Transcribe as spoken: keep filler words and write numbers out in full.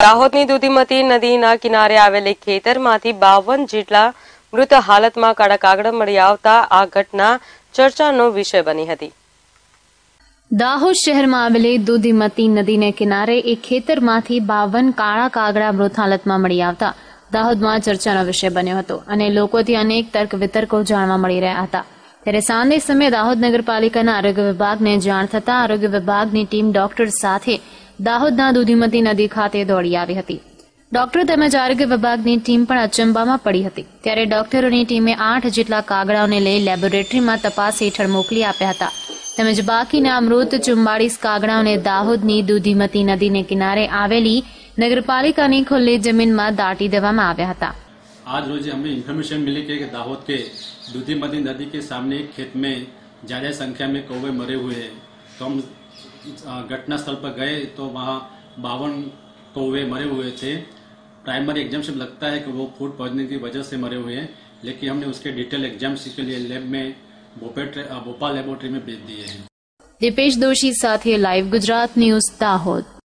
દાહોદની દુધીમતી નદીના કિનારે આવેલી ખેતરમાંથી બાવન જેટલા મૃત હાલતમાં કાળા કાગડા મળી આવતા આ ઘટના ચર્ચાનો વિષય બની હતી। દાહોદ શહેરમાં આવેલી દુધીમતી નદીને કિનારે એક ખેતરમાંથી બાવન કાળા કાગડા મૃત હાલતમાં મળી આવતા દાહોદમાં ચર્ચાનો વિષય બન્યો હતો અને લોકોથી અનેક તર્ક વિતર્કો જાણવા મળી રહ્યા હતા। ત્યારે સાંજે સમયે દાહોદ નગરપાલિકાના આરોગ્ય વિભાગને જાણ થતાં આરોગ્ય વિભાગની ટીમ ડોક્ટર સાથે દાહોદના દુધીમતી નદી ખાતે દોડી આવી હતી। ડોક્ટર તેમજ આરોગ્ય વિભાગની ટીમ પણ અચંબામાં પડી હતી। ત્યારે ડોક્ટરોની ટીમે આઠ જેટલા કાગડાઓને લઈ લેબોરેટરીમાં તપાસ હેઠળ મોકલી આપ્યા હતા તેમજ બાકીના મૃત ચુમ્બાળીસ કાગડાઓને દાહોદની દુધીમતી નદીને કિનારે આવેલી नगरपालिका खुली जमीन में दाटी देवामां आव्या हता। आज रोज हमें इन्फॉर्मेशन मिली कि दाहोद के दूधीमती नदी के सामने एक खेत में ज्यादा संख्या में कौवे मरे हुए हैं। तो हम घटना स्थल पर गए तो वहाँ बावन कौवे मरे हुए थे। प्राइमरी एग्जाम से लगता है कि वो फूड पॉइजनिंग की वजह से मरे हुए हैं, लेकिन हमने उसके डिटेल एग्जाम के लिए लैब में भोपाल लेबोरेटरी में भेज दिए हैं। दीपेश दोषी साथे लाइव गुजरात न्यूज दाहोद।